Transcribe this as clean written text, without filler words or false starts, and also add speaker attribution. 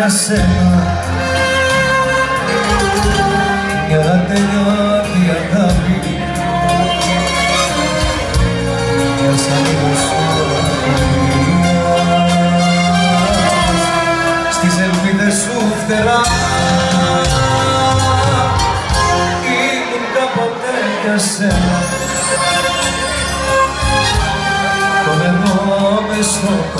Speaker 1: για σένα, για να τελειώνει η αγάπη, για σαν λίγο στις ελπίδες σου φτερά ήμουν κάποτε για σένα. Τον εγώ μες στο